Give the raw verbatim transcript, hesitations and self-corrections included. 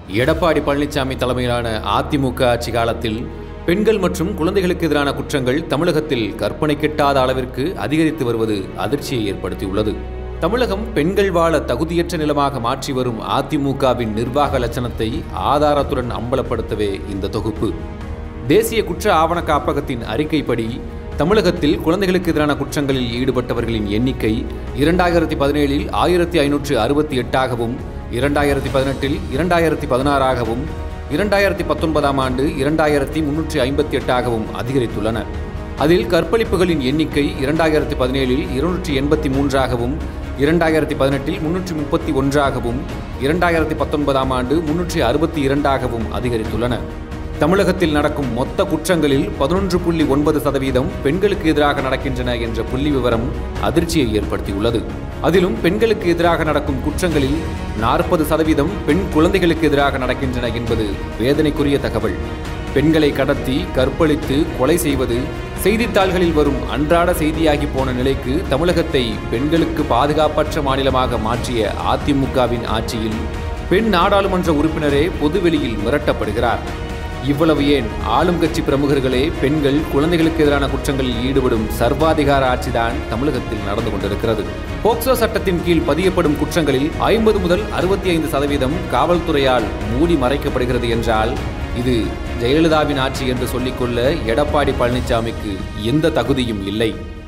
எடப்பாடி பழனிசாமி தலைமையிலான அதிமுக ஆட்சி காலத்தில் பெண்கள் மற்றும் குழந்தைகளுக்கு எதிரான குற்றங்கள் தமிழகத்தில் கற்பனை கெட்டாத அளவிற்கு அதிகரித்து வருவது அதிர்ச்சியை ஏற்படுத்தியுள்ளது. தமிழகம் பெண்கள் வாழ தகுதியற்ற நிலமாக மாற்றி வரும் அதிமுகவின் நிர்வாக லட்சணத்தை ஆதாரத்துடன் அம்பலப்படுத்தவே இந்த தொகுப்பு. தேசிய குற்ற ஆவண காப்பகத்தின் அறிக்கைப்படி தமிழகத்தில் குழந்தைகளுக்கு எதிரான குற்றங்களில் ஈடுபட்டவர்களின் எண்ணிக்கை இரண்டாயிரத்தி பதினேழில் ஆயிரத்தி ஐநூற்று அறுபத்தி எட்டாகவும் இரண்டாயிரத்தி பதினெட்டில் இரண்டாயிரத்தி பதினாறாகவும் இரண்டாயிரத்தி பத்தொன்பதாம் ஆண்டு இரண்டாயிரத்தி முன்னூற்றி ஐம்பத்தி எட்டாகவும் அதிகரித்துள்ளன. அதில் கற்பழிப்புகளின் எண்ணிக்கை இரண்டாயிரத்தி பதினேழில் இருநூற்றி எண்பத்தி மூன்றாகவும் இரண்டாயிரத்தி பதினெட்டில் முன்னூற்றி முப்பத்தி ஒன்றாகவும் இரண்டாயிரத்தி பத்தொன்பதாம் ஆண்டு முன்னூற்றி அறுபத்தி இரண்டாகவும் அதிகரித்துள்ளன. தமிழகத்தில் நடக்கும் மொத்த குற்றங்களில் பதினொன்று புள்ளி ஒன்பது சதவீதம் பெண்களுக்கு எதிராக நடக்கின்றன என்ற புள்ளி விவரம் அதிர்ச்சியை ஏற்படுத்தியுள்ளது. அதிலும் பெண்களுக்கு எதிராக நடக்கும் குற்றங்களில் நாற்பது சதவீதம் பெண் குழந்தைகளுக்கு எதிராக நடக்கின்றன என்பது வேதனைக்குரிய தகவல். பெண்களை கடத்தி கற்பழித்து கொலை செய்வது செய்தித்தாள்களில் வரும் அன்றாட செய்தியாகி போன நிலைக்கு தமிழகத்தை பெண்களுக்கு பாதுகாப்பற்ற மாநிலமாக மாற்றிய அதிமுகவின் ஆட்சியில் பெண் நாடாளுமன்ற உறுப்பினரே பொதுவெளியில் மிரட்டப்படுகிறார். இவ்வளவு ஏன், ஆளும் கட்சி பிரமுகர்களே பெண்கள் குழந்தைகளுக்கு எதிரான குற்றங்களில் ஈடுபடும் சர்வாதிகார ஆட்சிதான் தமிழகத்தில் நடந்து கொண்டிருக்கிறது. போக்சோ சட்டத்தின் கீழ் பதியப்படும் குற்றங்களில் ஐம்பது முதல் அறுபத்தி ஐந்து சதவீதம் காவல்துறையால் மூடி மறைக்கப்படுகிறது என்றால் இது ஜெயலலிதாவின் ஆட்சி என்று சொல்லிக்கொள்ள எடப்பாடி பழனிசாமிக்கு எந்த தகுதியும் இல்லை.